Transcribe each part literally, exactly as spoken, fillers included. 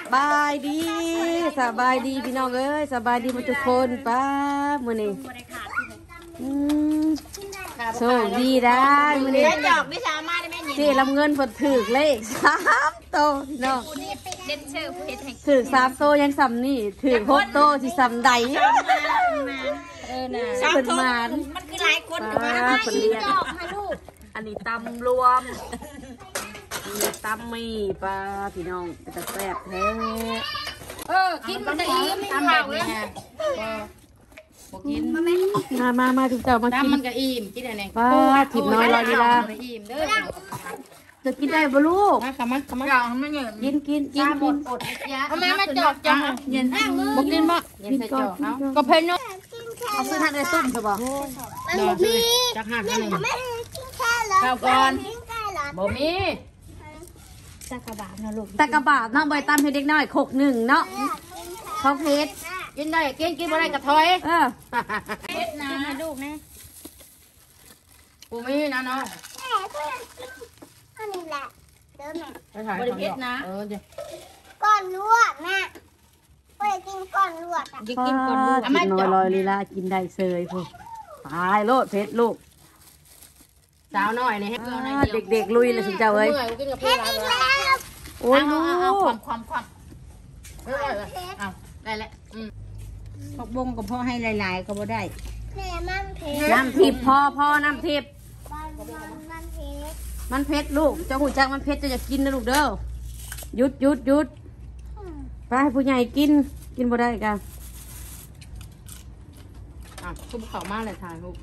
บายดีสบายดีพี่น้องเอ้ยสบายดีหมดทุกคนป้ามื้อนี้อืมโชคดีได้มื้อนี้จอกได้ชามาได้แม่เจ๊ลำเงินเพิ่นถูกเลขสามโตพี่น้องถูกสามโตยังซ้ำนี่ถูกหกโตที่ซ้ำใดเออน่ะเพิ่นมานมันคือหลายคนกับมาเพิ่นเรียนอันนี้ตำรวมนี่ตำมีปลาพี่น้องแต่แซ่บแท้เออกินมันได้อิ่มตำแบบนี้ฮะบอกกินมามามาถึงเจ้ามากินมันก็อิ่มกินอะไรปลาถิ่นน้อยรอดีละอิ่มเด้อจะกินได้บ่ลูกมาค่ะมาค่ะมากินกินกินกินเอาแม่มาจอกจอกเย็นบอกกินบ่กินก่อนก็เพลินเนาะเอาซื้อทานได้ตุ้มใช่ป่ะเดี๋ยวซื้อจักหักหนึ่งข้าวก่อนบ่มีตะกระบาดนะลูกตะกระบาดน้องใบตามให้เด็กน้อยขกหนึ่งเนาะเขาเพชรกินได้กินกินอะไรกับทอยเออเพชรนะลูกนะกูมีนะเนาะอันนี้แหละเดิมเนี่ยบริเพชรนะเออเดี๋ยวก้อนลวกนะไปกินก้อนลวกอ่ะกินก้อนลวกกินน้อยลอยลีลากินได้เซยพวกตายโลดเพชรลูกสาวน้อยนี่เด็กๆลุยเลยสิเจ้าเอ้ยเพชรอีกแล้วโอ้ยลูกความความความเอาได้แล้วพกบงกับพ่อให้หลายๆก็บ่ได้น้ำทิพย์พ่อพ่อน้ำทิพย์มันเพชรลูกเจ้าหูจักมันเพชรจะอยากกินนะลูกเด้อหยุดหยุดหยุดไปให้ผู้ใหญ่กินกินบ่ได้กันอ่ะคุณเขามากเลยถ่ายลูก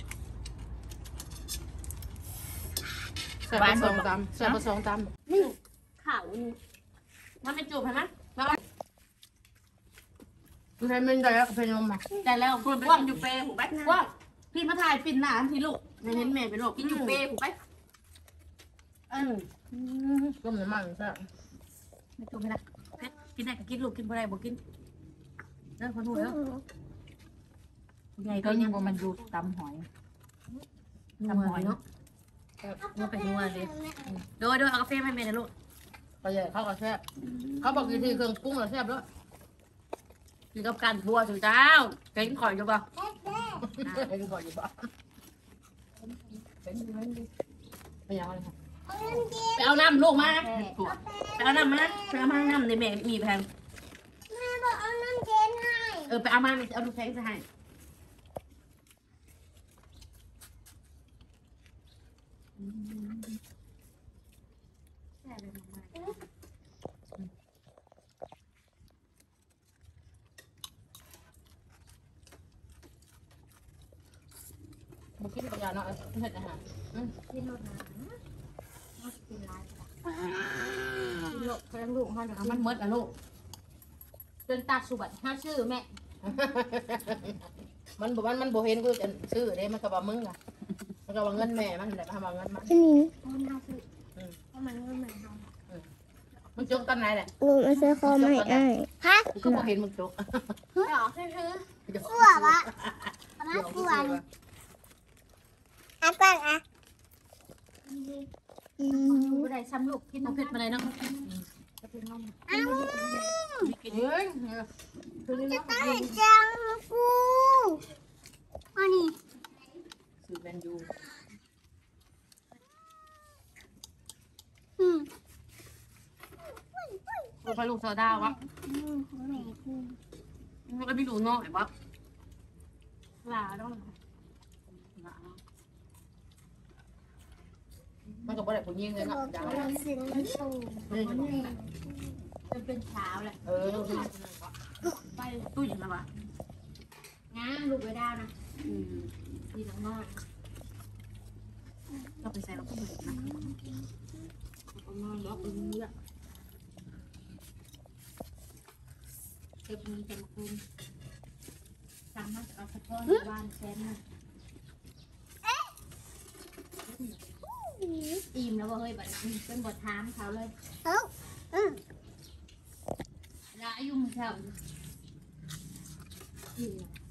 เสิร์ฟผสมตำเสิร์ฟผสมตำนี่ข่าวนี่มันเป็นจูบเห็นไหมแล้วคุณใช้เมนได้แล้วเป็นลมไหมได้แล้วคุณว่างอยู่เปย์หูไปว่างพี่มาถ่ายปิ่นหนาทีลูกในเน้นเมย์เป็นลูกกินอยู่เปย์หูไปอืมก็เหมือนมันใช่ไม่จูบไปนะกินได้ก็กินลูกกินบ่ได้บ่กินเรื่องคนหูแล้วไงก็ยังบ่มันอยู่ตำหอยตำหอยเนาะมันเป็นนัวเลยโดยโดยเอากาแฟให้แม่นะลูกเขาใหญ่เขาก็แซ่บเขาบอกกี่ทีเครื่องปรุงเราแซ่บแล้วกินกับการบัวสุดเจ้ากินข่อยอยู่ป่ะกินข่อยอยู่ป่ะไปเอาอะไรไปเอาน้ำลูกมาไปเอาน้ำมาไปเอามาน้ำในแม่มีแพงแม่บอกเอาน้ำเย็นให้เออไปเอามาเอาลูกแพงจะให้มากินกับยาเนาะเห็ดอาหารกินรสนะกินร้ายกินโลกแค่ลูกมันมันมดอะลูกเป็นตาสุบัติห้าชื่อแม่มันบอกมันมันโบเห็นกูจะชื่อเด้มันก็บอกมึงอะมันก็บอกเงินแม่มันแหละมาบอกเงินมันที่นี่มันเงินแม่ทำมึงจกตอนไหนแหละลุงมาซื้อคอไม่ได้ฮะกูก็บอกเห็นมึงจกหรอคือคือกลัวปะน่ากลัวอ่ะก่อนอ่ะกูได้ซ้ำลูกกินน้ำเพชรมาเลยเนาะอ้าวเฮ้ยจะต้องเห็นจังกูอันนี้ซื้อแบนยูอืมลูกไปลูกโซดาวะลูกก็ไม่รู้น้อยปะลาต้องมันก็บ่ได้ผลยิงเลยเนาะจังเลยจะเป็นเช้าแหละเออไปตู้อยู่นะวะง้าลูกไปได้นะดีทั้งนอกเราไปใส่เราก็เหมือนนะเอานอนล็อกเนื้อเก็บมือจะมาคุมสามารถเอาสะโพกวานแซมอิ่มแล้วว่าเฮ้ยบัดเป็นบทถามเขาเลยเอ้าอืมละยุ่งเขาอิ่ม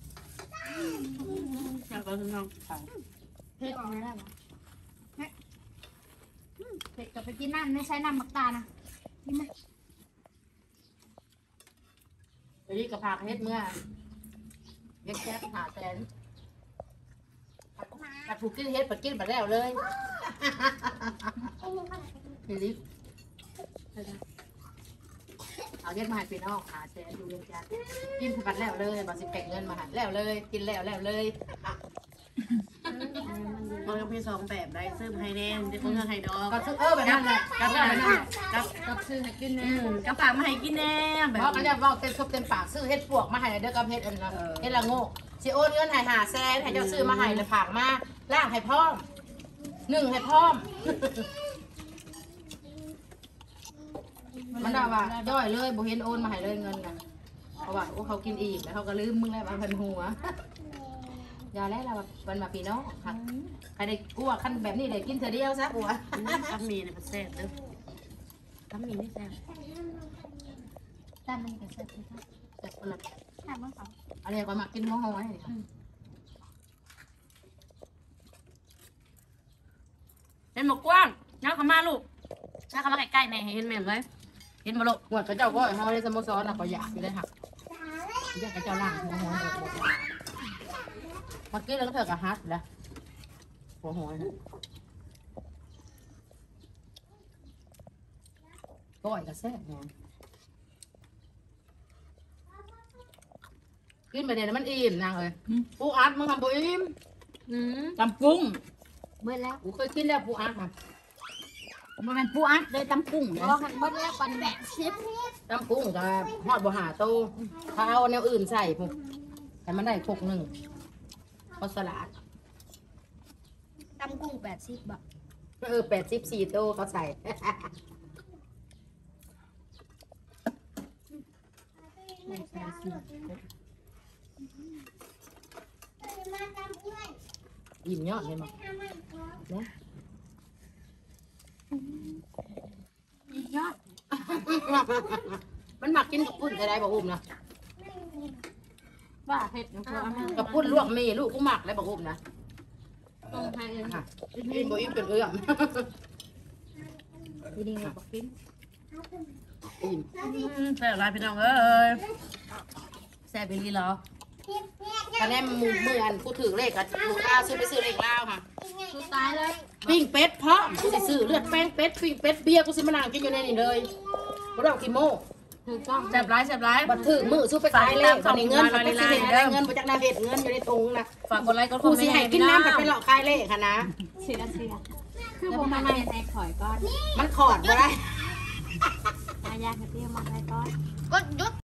แล้วก็ต้องต้องเขาเผ็ดไม่ได้หรอเผ็ดเผ็ดกับไปกินน้ำไม่ใช้น้ำมักตานะกินไหมไปนี่กระพากเฮ็ดเมื่อเฮ็ดแค่หาแสนแต่ผูกกินเฮ็ดปัดกินปัดแล้วเลยพี่ลิฟเอาเฮ็ดมาให้พี่น้องหาแสนดูเรียนจันกินปัดแล้วเลยบาสิแบ่งเงินมาหันแล้วเลยกินแล้วแล้วเลยมันก็มีสองแบบได้ซื้อให้แน่จะเพิ่งให้ดอกก็ซื้อเออแบบนั้นแหละกับแบบนั้นแหละกับกับซื้อให้กินแน่กับฝากมาให้กินแน่แบบเพราะเขาจะบอกเต็มทบเต็มปากซื้อเฮ็ดปวกมาให้เด้อกับเฮ็ดอันนั้นเฮ็ดละโง่สิโอนเงินให้หาแสนให้เจ้าซื้อมาให้แล้วผากมาล่างให้พร้อมหนึ่งให้พร้อมมันด่าว่าย่อยเลยบ่เห็นโอนมาให้เลยเงินน่ะเพราะว่าโอ้เขากินอีกแล้วเขาก็ลืมมึงแล้วมันพันหัวยาแล้วเราวันมาปีน้องค่ะใครได้กลัวขั้นแบบนี้ได้กินเธอเดียวซะกลัวกับมีในประเทศเด้อกับมีนี่แซ่บตามมันก็แซ่บดีครับแต่คนละถามว่าเขาอะไรก็มากินหัวหอยเป็นหมกกว้างน้าขม่าลูกน้าขม่าใกล้ๆในเห็นแม่ไหมเห็นบ่ลูกหวดกระเจ้าก็หอยในสโมสรน่ะก็อยากอยู่เลยค่ะอยากกระเจ้าล่างหัวหอยมากินแล้วก็เถอะกับฮัทแล้วหัวหอยก้อยกับแซ่บเนี่ยกินไปเนี่ยมันอิ่มนางเลยปูอัดมึงทำปูอิ่มอืมตำกุ้งเมื่อแล้วกูเคยกินแล้วปูอัดมามันเป็นปูอัดเลยตำกุ้งบนะอกกันเมื่อแล้วปันแบบชิปน้ำกุ้งกับฮอดบ่หาโตเขาเอาแนวอื่นใส่พวกแต่มันได้พกหนึ่งข้าวสลัดตำกุ้งแปดสิบบาทเออแปดสิบสี่โตเขาใส่ อิ่มยอดเลยมั้งนะยอดมันหมักกินกับปุ้นอะไรบอกอุ้มนะว่าเผ็ดนะพ่อกับปุ้นลวกเมลูกกูหมักแล้วบอกอุ้มนะต้องให้เองอ่ะอิ่มบ่อิ่มเป็นเอื้อมดีดีเลยบอกกินอิ่มแซ่บหลายพี่น้องเอ้ยแซ่บเป็นลีเหรอคะแนนมือมืออันกูถือเลขอะลูกค้าซื้อไปซื้อเลขเล่าค่ะสุดตายเลยปิ้งเป็ดพร้อมกูสิซื้อเลือดแป้งเป็ดปิ้งเป็ดเบียร์กูสิมานั่งกินอยู่ในนี่เลยบ่ได้เอาขี้โม่ถูกต้องแซ่บหลายแซ่บหลายบัดถือมือสู้ไปขายเลขบัดนี้เงินบัดไปซื้อเลขได้เงินมาจากนาเฮ็ดเงินอยู่ในถุงนะฝากกดไลค์กดคกูอมเมสินต์ให้ให้กิพี่นน้องน้ำบัดไปหลอกขายเลขค่ะนะเสียเสียคือผมมาในในข่อยก้อนมันขอดบ่ได้อายากระเทียมมาในก้อนก็ยุด